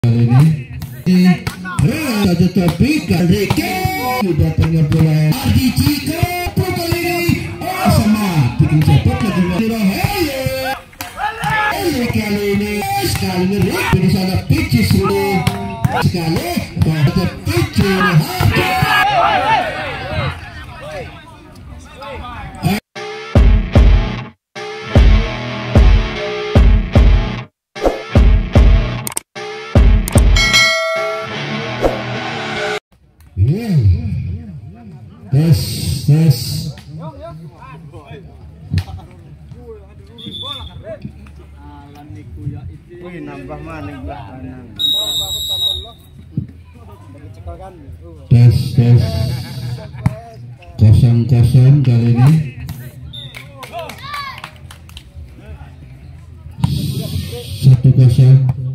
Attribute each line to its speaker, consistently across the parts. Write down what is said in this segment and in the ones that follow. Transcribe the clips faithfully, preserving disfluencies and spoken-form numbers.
Speaker 1: kali ini saja topik Reke datangnya bola Ardi Ciko kali ini sama bikin cepat lagi Rohele kali ini sekali ini di sana pitches dulu sekali ada pitches tes tes
Speaker 2: wih nambah maning belah kanan
Speaker 1: tes tes kosong kosong kali ini satu kosong.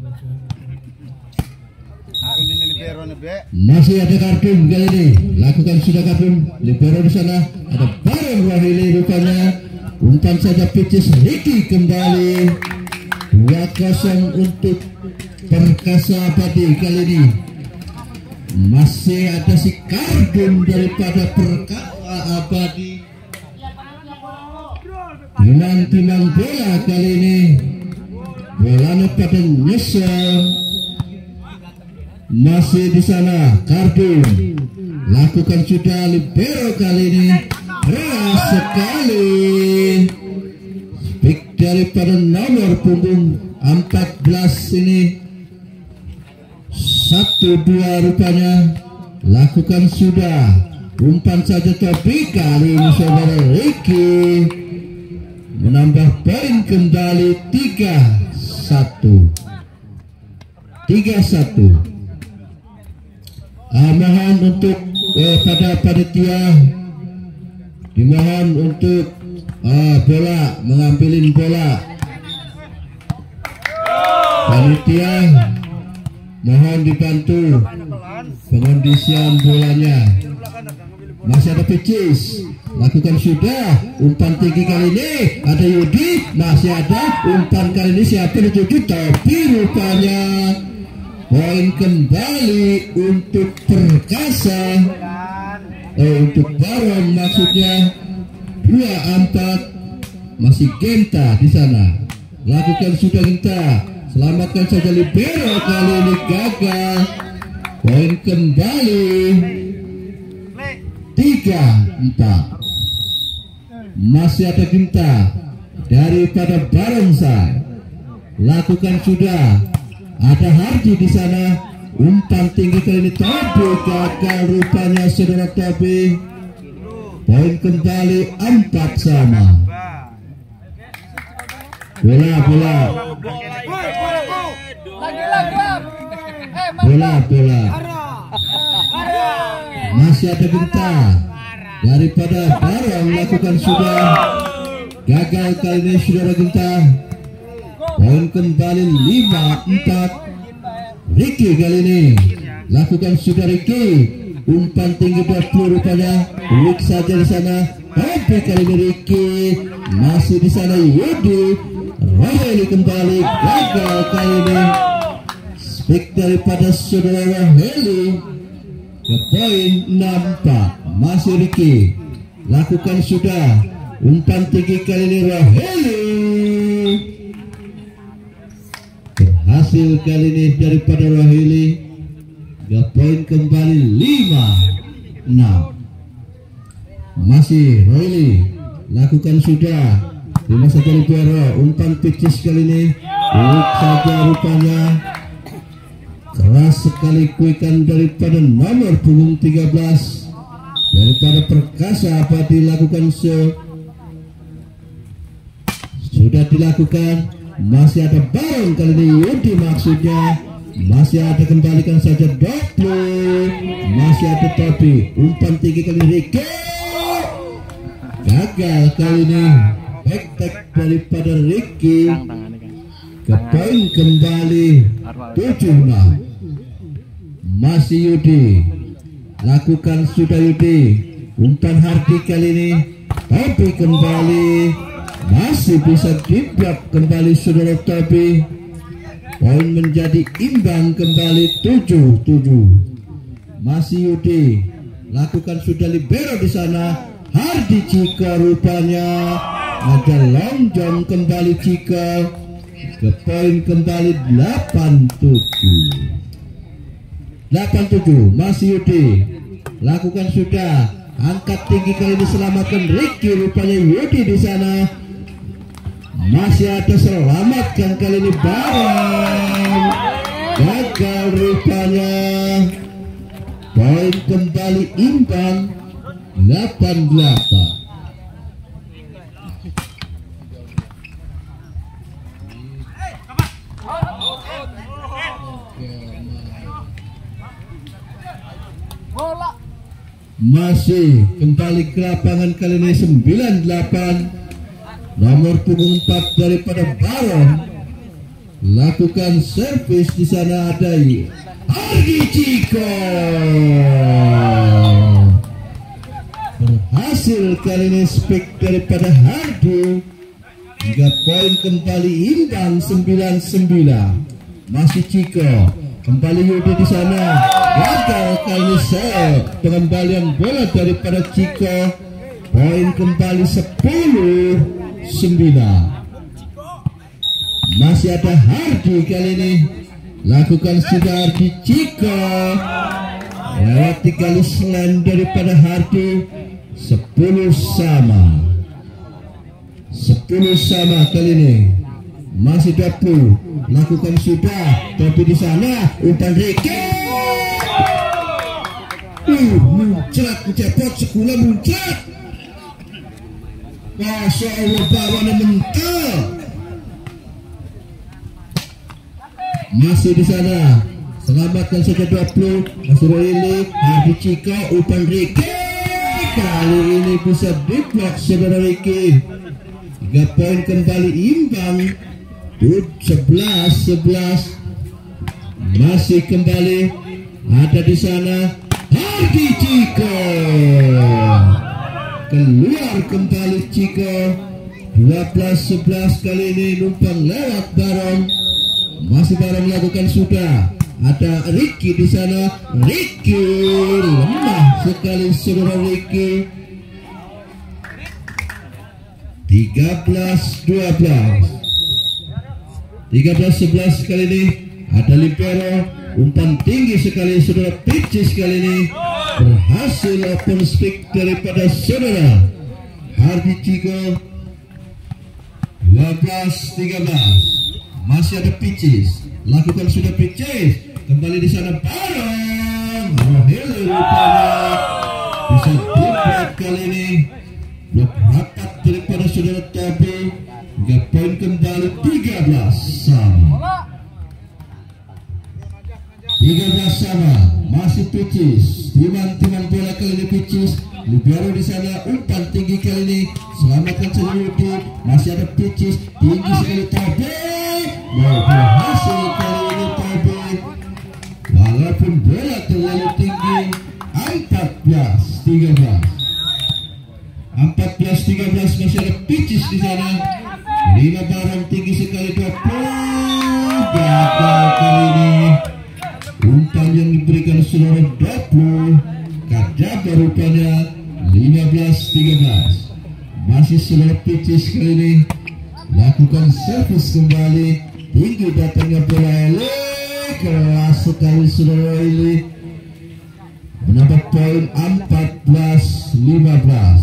Speaker 1: Masih ada kartun kali ini, lakukan sudah kartun libero di sana, ada bareng Rohele rupanya, umpan saja pitches Ricky kembali dua kosong untuk Perkasa Abadi kali ini. Masih ada si kartun daripada Perkasa Abadi, timang-timang bola kali ini, bolanya pada nyesel. Masih di sana kardun lakukan sudah libero kali ini keras sekali speak daripada nomor punggung empat belas ini satu dua rupanya lakukan sudah umpan saja tapi kali ini saudara Ricky menambah poin kembali tiga satu tiga satu. Ah, mohon untuk eh, pada panitia dimohon untuk ah, bola mengambilin bola panitia mohon dibantu pengondisian bolanya. Masih ada pitches lakukan sudah umpan tinggi kali ini ada Yudi masih ada umpan kali ini siapa dituju tapi rupanya poin kembali untuk Perkasa eh, untuk Barong maksudnya dua empat. Masih Genta di sana lakukan sudah Genta selamatkan saja libero kali ini gagal poin kembali tiga empat. Masih ada Genta daripada Barongsai lakukan sudah ada Hardi di sana umpan tinggi kali ini tapi gagal rupanya saudara Tobi. Poin kembali empat sama. Bola bola bola bola masih ada Genta daripada Barong lakukan sudah gagal kali ini saudara Genta. Poin kembali lima empat. Ricky kali ini lakukan sudah Ricky umpan tinggi dua puluh rupanya weak saja di sana tapi kali ini Ricky masih di sana Yudi Rohele kembali gagal kali ini speak daripada saudara Rohele ke poin enam empat. Masih Ricky lakukan sudah umpan tinggi kali ini Rohele hasil kali ini daripada Rohele ya poin kembali lima enam. Masih Rohele lakukan sudah lima satu libero umpan pitches kali ini weak saja rupanya keras sekali kuikan daripada nomor punggung tiga belas daripada Perkasa Abadi lakukan so sudah dilakukan. Masih ada Barong kali ini Yudi maksudnya masih ada kembalikan saja double masih ada Tobi umpan tinggi kali ini Ricky gagal kali ini back daripada Ricky ke poin kembali tujuh enam. Masih Yudi lakukan sudah Yudi umpan Hardi kali ini tapi kembali masih bisa diblok kembali saudara Tobi Poin menjadi imbang kembali tujuh tujuh. Masih Yudi lakukan sudah libero di sana. Hardi Ciko rupanya ada long jump kembali Ciko ke poin kembali delapan tujuh. delapan tujuh. Masih Yudi lakukan sudah angkat tinggi kali ini selamatkan Ricky rupanya Yudi di sana. Masih ada selamatkan kali ini bareng gagal rupanya. Poin kembali imbang delapan delapan. Masih kembali ke lapangan kali ini sembilan delapan. Nomor punggung empat daripada Baron lakukan servis di sana ada Hardi Ciko. Berhasil kali ini speak daripada Hardi hingga poin kembali imbang sembilan sembilan. Masih Ciko kembali Yudi di sana gagal kali ini set pengembalian bola daripada Ciko. Poin kembali sepuluh sembilan. Masih ada Hardi kali ini lakukan sudah Hardi Ciko lewati kali selain daripada Hardi. Sepuluh sama sepuluh sama kali ini. Masih dua puluh lakukan sudah tapi di sana umpan Ricky uh muncrat mencepot sekolah muncrat. Masya Allah bawaannya mental. Masih di sana selamatkan saja dua puluh. Masih Roili Hardi Ciko umpan Ricky kali ini bisa diblok saudara Ricky. Tiga poin kembali imbang sebelas sebelas. Masih kembali ada di sana Hardi Ciko keluar kembali Ciko. Dua belas sebelas kali ini numpang lewat Baron. Masih Baron melakukan sudah ada Ricky di sana. Ricky lemah sekali saudara Ricky. Tiga belas dua belas. Tiga belas sebelas kali ini ada libero umpan tinggi sekali saudara Pitches kali ini berhasil open stick daripada saudara Hardi Ciko. Dua belas tiga belas. Masih ada Pitches lakukan sudah Pitches kembali di sana Baron. Rohel rupanya bisa dibuat kali ini. Blok rapat daripada saudara Tobi hingga poin kembali tiga belas sama. tiga belas sama. Masih Pitches timan-timan bola kali ini Pitches. Libero di sana umpan tinggi kali ini selamatkan Yudi. Masih ada Pitches tinggi sekali Tobi. Mau berhasil kali ini Tobi walaupun bola terlalu tinggi. Empat belas tiga belas. Empat belas tiga belas. Masih ada Pitches di sana. Lima barang tinggi sekali dua puluh. Gagal kali ini. Umpan yang diberikan saudara dua puluh. Kajaba rupanya. Lima belas tiga belas. Masih saudara Pitches kali ini lakukan servis kembali. Tinggi datangnya bola Eli. Keras sekali saudara Eli. Menambah poin empat belas lima belas.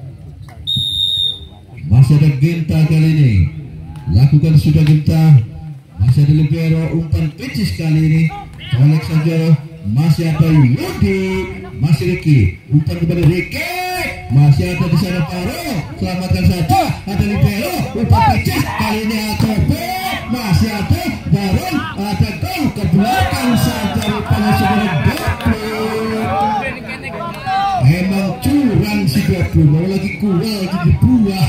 Speaker 1: Masih ada Genta kali ini lakukan sudah Genta. Masih ada libero umpan Pitches kali ini colek saja. Masih ada Yudi. Masih Ricky umpan kepada Ricky. Masih ada di sana Paro selamatkan saja. Ada libero umpan Pitches kali ini atau masih ada Baron. Ada gol ke belakang saja rupanya saudara Dokter. Emang curang si Dokter. Mau lagi kual lagi dibuah.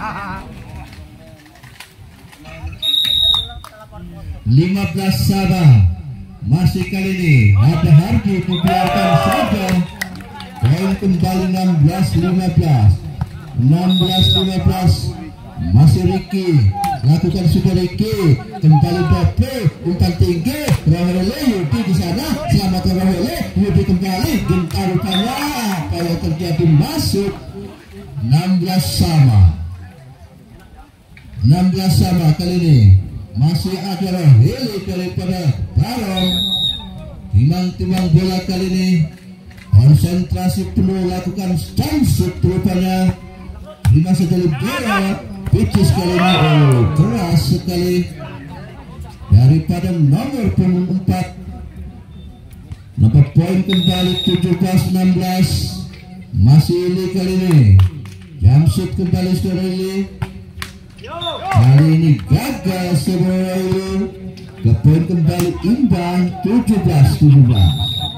Speaker 1: lima belas sama. Masih kali ini ada Hardi dibiarkan saja. Poin kembali enam belas lima belas. enam belas lima belas. Masih Ricky lakukan sudah Ricky, kembali double umpan tinggi, Rohele Yudi di sana, selamatkan Rohele, Yudi kembali, gentar rupanya apa yang terjadi, masuk enam belas sama, enam belas sama kali ini masih ada Rohele daripada Barong. Timang-timang bola kali ini konsentrasi penuh, lakukan jumpsuit rupanya di masa dari bola pitches kali ini. Oh, keras sekali daripada nomor punggung empat. Nampak poin kembali tujuh belas enam belas. Masih ini kali ini jumpsuit kembali saudara ini. Kali ini gagal saudara ini. Ke poin kembali imbang tujuh belas tujuh belas.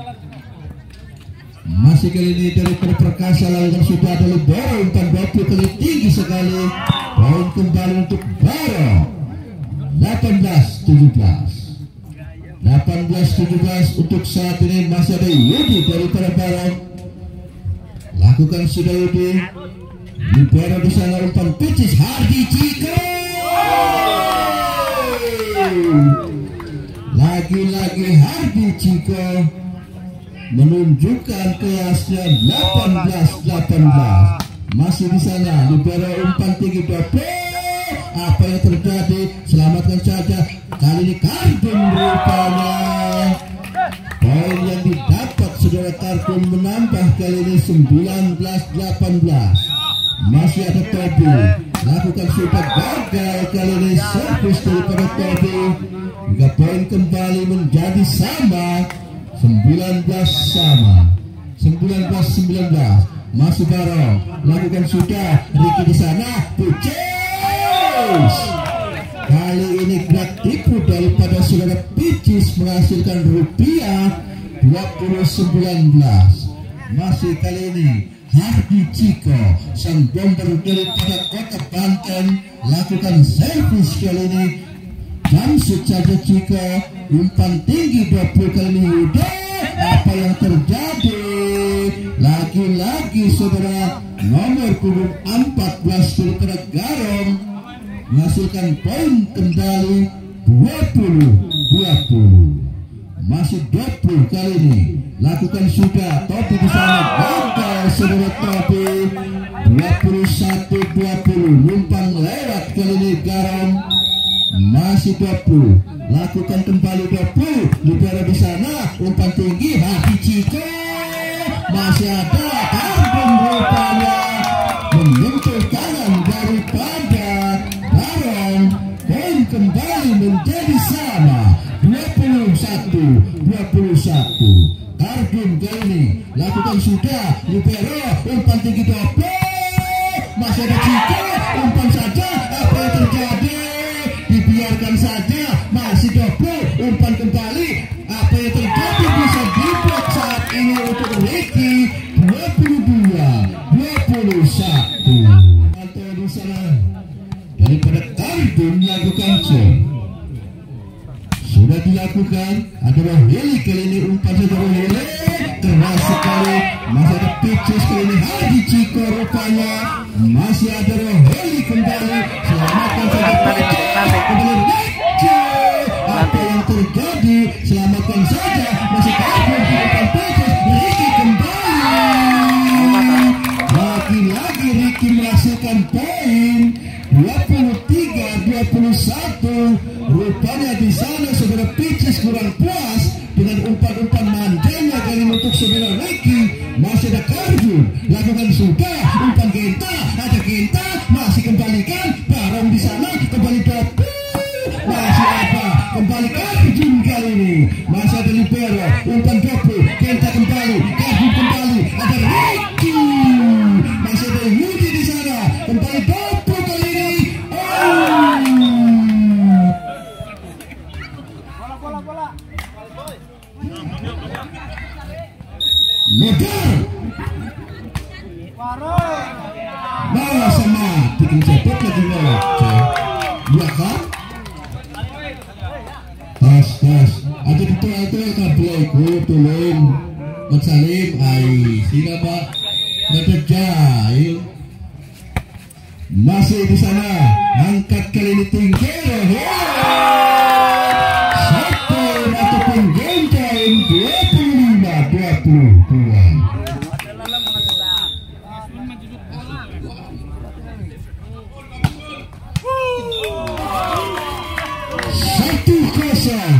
Speaker 1: Masih kali ini dari Perkasa lalu sudah ada Libero, umpan dua puluh kali tinggi sekali. Poin kembali untuk Baro. delapan belas tujuh belas. delapan belas tujuh belas untuk saat ini masih ada Yudi daripada Baro. Lakukan sudah Yudi. Libero di sana, umpan pitches Hardy Ciko. Lagi-lagi Hardy Ciko menunjukkan kelasnya. Delapan belas delapan belas. Masih di sana Libero, umpan tinggi double. Apa yang terjadi? Selamatkan saja. Kali ini Kardun rupanya. Poin yang didapat saudara Kardun menambah kali ini sembilan belas delapan belas. Masih ada Tobi, lakukan sudah gagal kali ini servis daripada Tobi. Hingga poin kembali menjadi sama, sembilan belas sama, sembilan belas sembilan belas. Masih Barong, lakukan sudah Ricky di sana, pitches. Kali ini gerak tipu daripada saudara Pitches menghasilkan rupiah dua puluh sembilan belas. Masih kali ini Hardy Ciko, sang bomber daripada kota Banten, lakukan servis kali ini. Jumpsuit saja Ciko, umpan tinggi dua puluh kali ini. Udah, apa yang terjadi? Lagi-lagi saudara nomor punggung empat belas daripada Garong menghasilkan poin kembali dua puluh dua puluh. Masih dua puluh kali ini, lakukan sudah Topi di sana, gagal saudara Topi. Dua puluh satu dua puluh, numpang lewat kali ini Garong. Masih dua puluh, lakukan kembali dua puluh. Libero di sana, umpan tinggi Hadi Ciko. Masih ada Karbon rupanya menyentuh tangan daripada Barong. Poin kembali menjadi sama, dua puluh satu dua puluh satu. Karbon kali ini lakukan sudah Libero, umpan tinggi double. Masih ada Ciko, umpan saja. Apa yang terjadi? Dibiarkan saja, masih double, umpan kembali. Apa yang terjadi bisa dibuat saat ini untuk Ricky. Dua puluh dua dua puluh satu. Atau di sana daripada Karbon melakukan show. Sudah dilakukan, ada Rohele kali ini, umpan saja Rohele, keras sekali. Masih ada pitches kali ini Hardy Ciko rupanya. Masih ada Rohele kembali, selamatkan saja pitches. Kembali Ricky, apa yang terjadi? Selamatkan saja, masih Karbon di depan pitches. Ricky kembali. Lagi-lagi Ricky menghasilkan poin dua puluh tiga dua puluh satu. Rupanya di sana saudara Pitches kurang puas dengan umpan-umpan mandanya kali untuk saudara Ricky. Masih ada Karbon, lakukan sudah umpan Genta, ada Genta, masih kembalikan Barong di sana, kembali double. Masih ada kembali Karbon kali ini. Masih ada Libero, umpan double, Genta kembali, Karbon kembali, ada Ricky. Masih ada Yudi di sana, kembali double kali ini. Oh. Modal bawa sama bikin cepet lagi ngelak dua kan tas tas ada itu itu kabelku tulung mensalim ai sehingga pak ngejahil. Masih di sana angkat kali ini tinggi satu ataupun game time dua puluh lima dua puluh dua. Satu kosong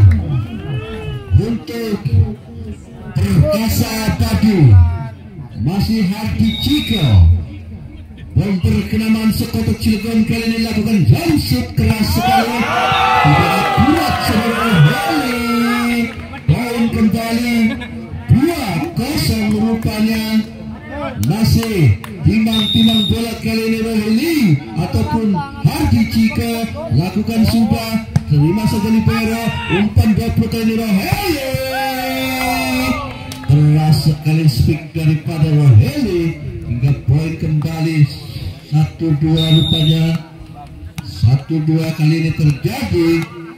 Speaker 1: untuk Perkasa Abadi. Masih Hardi Ciko. Memperkenaman Sekoto Cilegon kali ini lakukan jump shoot keras sekali. Tidak akurat sebenarnya Heli. Poin kembali dua kosong rupanya. Masih timbang-timbang bola kali ini Heli ataupun Hardi Ciko lakukan sudah. Terima saja libero, umpan dua puluh kali ini Roheli. Keras sekali speed daripada Roheli hingga poin kembali satu dua rupanya. Satu dua kali ini terjadi.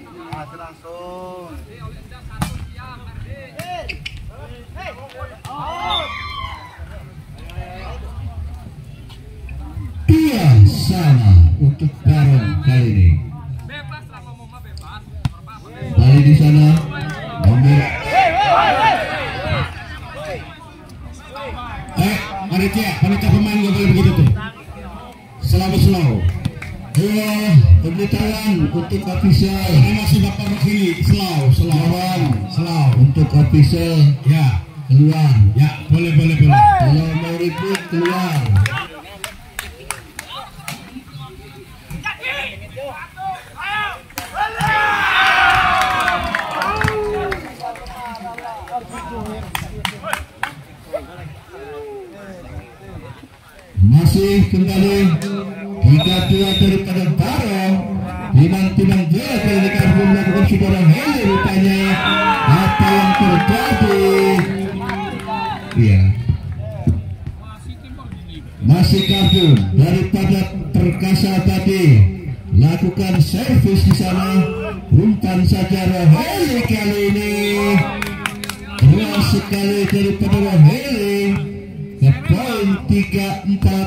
Speaker 1: Dua sama untuk Baron kali ini. Kembali di sana nomor eh panitia panitia pemain nggak boleh begitu tuh. Selalu selalu. Ayo pemberitahuan untuk official. Ini masih Bapak Rohili. Selalu selalu selalu untuk official. Ya keluar. Ya boleh boleh boleh. Kalau mau ribut keluar. Masih kembali tiga dua daripada Barong. Timang-timang bola kali ini kartu melakukan saudara Heli rupanya. Apa yang terjadi? Iya. Masih kartu daripada Perkasa Abadi. Lakukan servis di sana. Umpan saja Roheli kali ini. Keras sekali daripada Roheli. Ke poin tiga empat.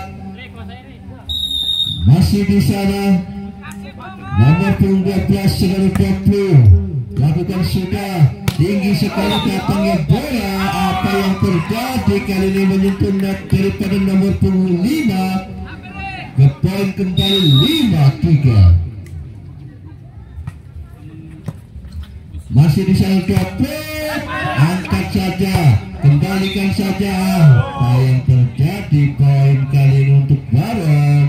Speaker 1: Masih di sana nomor dua belas sebagai dua puluh. Lakukan sudah tinggi sekali datangnya bola. Apa yang terjadi kali ini menyentuh net daripada nomor punggung lima. Ke poin kembali lima tiga. Masih di sana dua puluh. Angkat saja, kembalikan saja. Apa yang terjadi poin kali ini untuk Baron.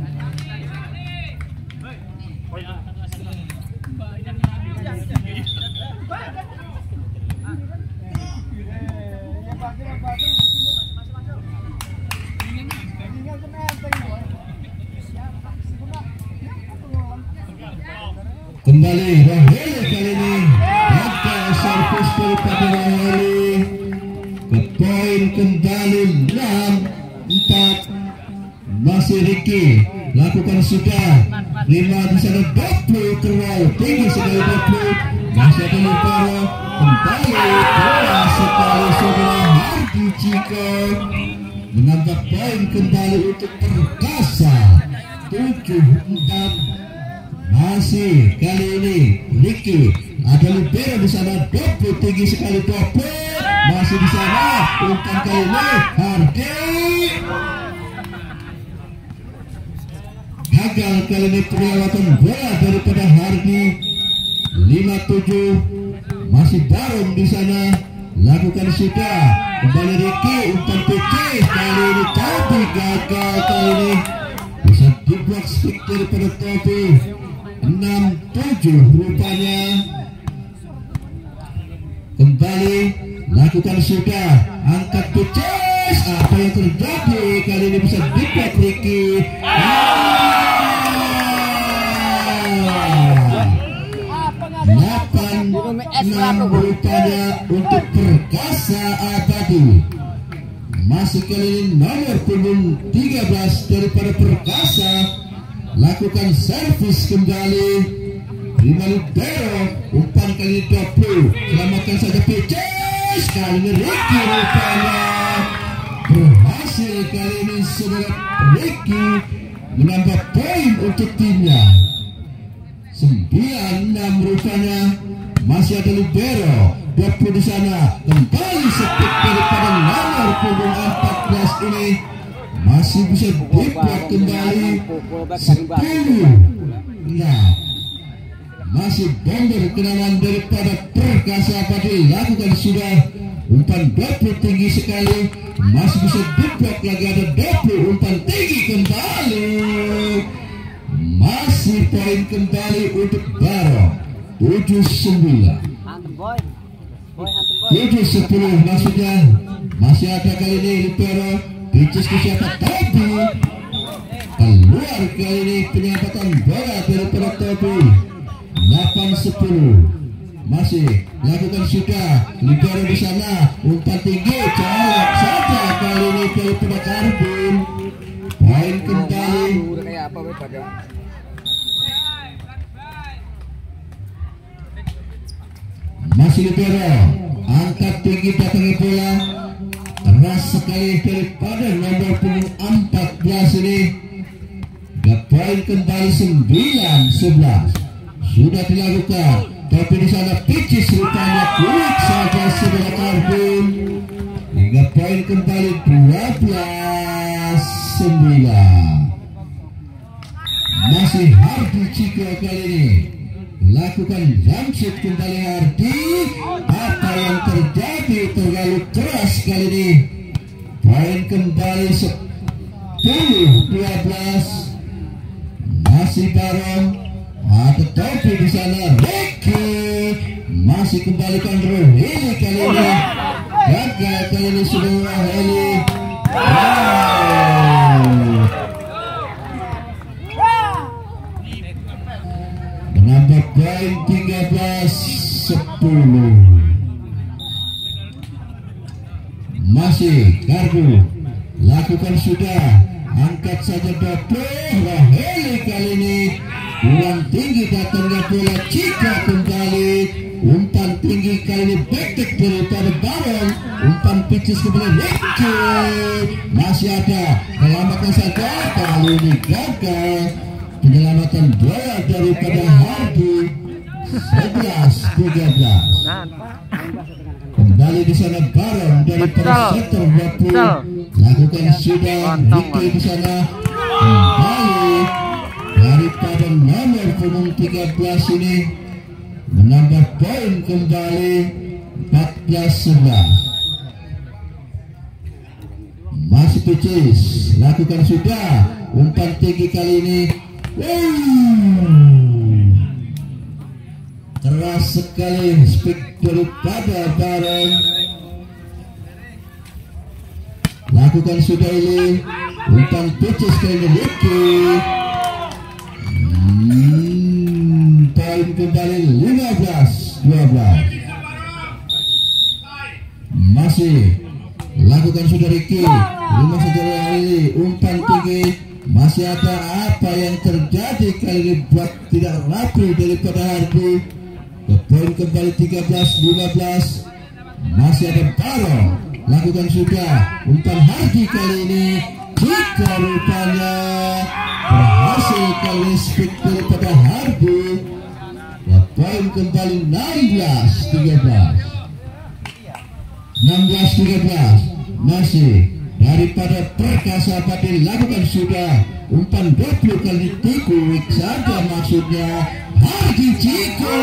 Speaker 1: Kembali Roheli kali ini. Gagal servis daripada Roheli. Ke poin kembali enam empat. Masih Ricky lakukan sudah lima di sana dua puluh terlalu tinggi sekali dua puluh. Masih ada Luparo kembali keras sekali saudara Hardi Ciko menambah poin kembali untuk Perkasa tujuh empat. Masih kali ini Ricky ada libero di sana dua puluh tinggi sekali dua puluh. Masih di sana umpan kali ini Hardi. Gagal kali ini perawatan bola daripada Hardi. lima tujuh. Masih Baron di sana lakukan sudah kembali Ricky umpan putih kali ini tapi gagal kali ini bisa dibuat stick daripada Topi. enam tujuh rupanya. Kembali lakukan sudah angkat putus. Apa yang terjadi kali ini bisa dibuat Ricky. delapan enam rupanya untuk Perkasa Abadi. Masih kali ini nomor punggung tiga belas daripada Perkasa lakukan servis kembali. Lima libero umpan kali dua puluh. Selamatkan saja pitches. Kali ini Ricky rupanya berhasil kali ini saudara Ricky menambah poin untuk timnya. sembilan enam rupanya. Masih ada libero dua puluh di sana, kembali speed daripada nomor punggung empat belas ini masih bisa dibuat kembali sepuluh. Nah, masih bomber kenalan daripada Perkasa apa dilakukan sudah. Umpan dua puluh tinggi sekali, masih bisa dibuat lagi, ada dua puluh umpan tinggi kembali, masih poin kembali untuk Barong. tujuh sembilan tujuh sepuluh maksudnya. Masih ada kali ini libero pitches ke siapa? Topi. Keluar kali ini penyambatan bola daripada Topi. delapan sepuluh masih lakukan sudah libero di sana, umpan tinggi colok saja kali ini daripada Karbin. Poin kembali. Masih libero, angkat tinggi datangnya bola, keras sekali daripada nomor punggung empat belas ini. Poin kembali sembilan sebelas. Sudah dilakukan, tapi di sana pitches rupanya kulit saja saudara Karbin. Hingga poin kembali dua belas sembilan. Masih Hardy Ciko kali ini lakukan jump shot kembali Hardy. Apa yang terjadi, terlalu keras kali ini. Poin kembali sepuluh dua belas. Masih Barong, ada Topi di sana. Ricky masih kembalikan Roheli kali ini. Gagal kali ini sudah Roheli. Wow. Menambah poin tiga belas sepuluh. Masih Karbu lakukan sudah, angkat saja double. Roheli kali ini uang tinggi datangnya bola, Cika kembali, umpan tinggi kali ini backtick daripada Barong, umpan pitches kepada Ricky. Masih ada melambatkan saja, kali ini gagal. Penyelamatan bola daripada Hardy. Sebelas tiga belas. Kembali di sana Barong daripada sektor dua puluh. Lakukan sudah Ricky di sana. Kembali daripada nomor punggung tiga belas ini menambah poin kembali empat belas sebelas. Masih pitches, lakukan sudah umpan tinggi kali ini. Wow. Keras sekali speed daripada Barong. Lakukan sudah ini umpan pitches kali ini Ricky. Hmm, poin kembali lima belas dua belas. Masih lakukan sudah Ricky, lima saja ini umpan tinggi. Masih ada apa yang terjadi kali ini buat tidak rapi daripada Hardy. Poin kembali tiga belas lima belas. Masih ada Barong, lakukan sudah umpan Hardy kali ini. Jika rupanya berhasil kali ini speed daripada Hardy. Poin kembali enam belas tiga belas. enam belas tiga belas. Masih daripada Perkasa Pati lakukan sudah umpan dua puluh kali tiku saja maksudnya Hardy Ciko.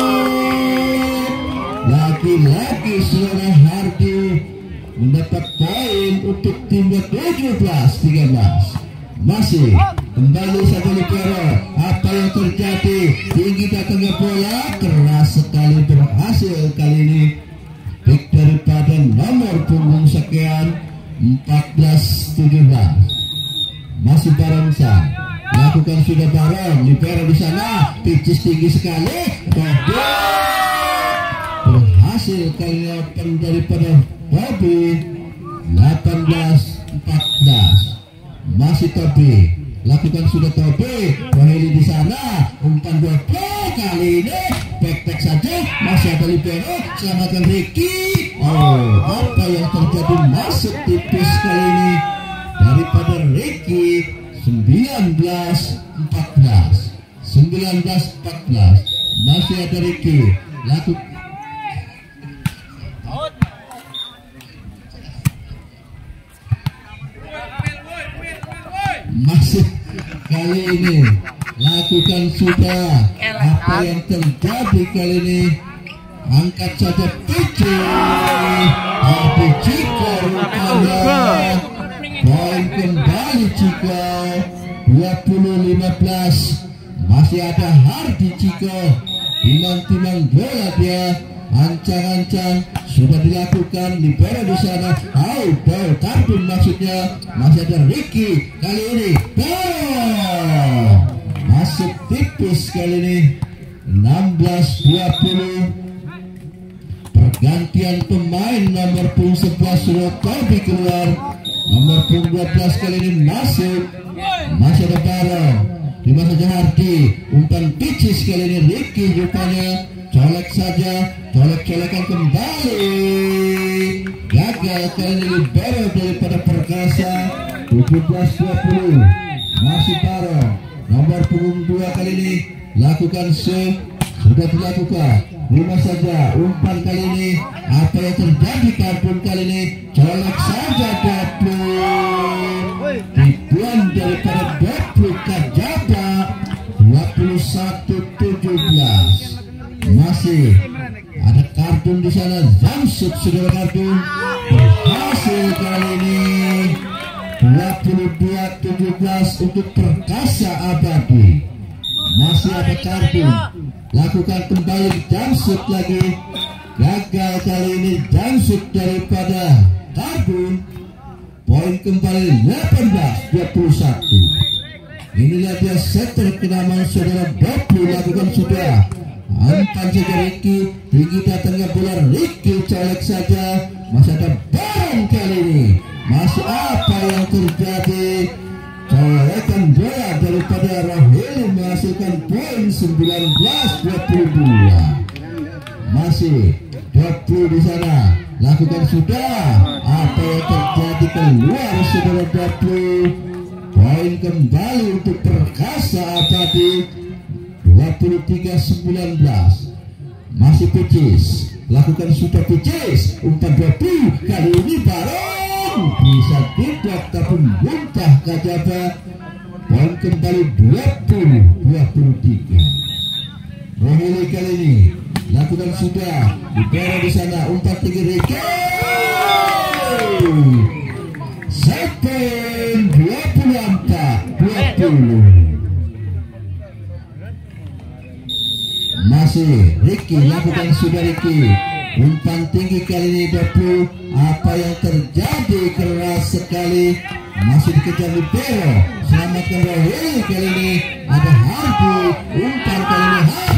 Speaker 1: Lagi-lagi saudara Hardy mendapat poin untuk timnya tujuh belas tiga belas. Masih kembali satu libero, apa yang terjadi, tinggi datangnya bola, keras sekali berhasil kali ini pick daripada nomor punggung sekian empat belas tujuh belas. Masih Barongsa, lakukan sudah Barong, libero di sana, pitches tinggi sekali, Topi berhasil kali ini daripada Topi. Delapan belas empat belas. Masih Topi, lakukan sudah Topi, Roheli di sana, umpan dua puluh kali ini back-back saja, masih ada libero, selamatkan Ricky. Oh, apa yang terjadi, masuk tipis kali ini daripada Ricky. Sembilan belas empat belas. sembilan belas empat belas. Masih ada Ricky laku masih kali ini lakukan sudah. Apa yang terjadi kali ini, angkat saja Pici, tapi Ciko rupanya poin kembali Ciko dua puluh lima belas. Masih ada Hardi Ciko, timang-timang bola dia, ancang-ancang sudah dilakukan di bola di sana. Out, ball karbon maksudnya. Masih ada Ricky kali ini, ball masuk tipis kali ini. Enam belas dua puluh. Pergantian pemain nomor punggung sebelas sudah Tobi keluar, nomor punggung dua belas kali ini masuk. Masih ada Barong, lima saja Hardi, umpan picis kali ini Ricky rupanya colek saja, colek-colekan kembali, gagal kali ini libero daripada Perkasa. Tujuh belas dua puluh. Masih Barong, nomor punggung dua kali ini lakukan save, sudah dilakukan. Lima saja umpan kali ini. Apa yang terjadi karbon kali ini, colek saja double, dibuang daripada double Kajaba. Dua puluh satu tujuh belas. Masih ada karbon di sana. Zamsud sudah karbon berhasil kali ini. Dua puluh dua tujuh belas untuk Perkasa Abadi. Masih ada karbon, lakukan kembali Jamsud lagi, gagal kali ini Jamsud daripada karbon. Poin kembali delapan belas dua puluh satu. Inilah dia setter kenamaan saudara Bobu, lakukan sudah. Umpan saja Ricky, tinggi datangnya bola Ricky, colek saja. Masih ada Barong kali ini. Masih apa yang terjadi? Colekan bola daripada Raheli menghasilkan poin sembilan belas dua puluh dua. Masih Bobu di sana, lakukan sudah. Apa yang terjadi keluar saudara Bobu. Poin kembali untuk Perkasa Abadi. Dua puluh tiga sembilan belas. Masih Picis, lakukan sudah Picis, umpan Bobu kali ini Barong bisa tidak tapi muntah Kajaba. Poin kembali dua puluh dua puluh tiga. Rohili kali ini lakukan sudah, diberi di sana umpan tinggi Ricky. Sepen dua puluh empat dua puluh. Masih Ricky, lakukan sudah Ricky, umpan tinggi kali ini Bobu. Apa yang terjadi, keras sekali. Masih dikejar libero, selamatkan Rohili kali ini. Ada Hardi, umpan kali ini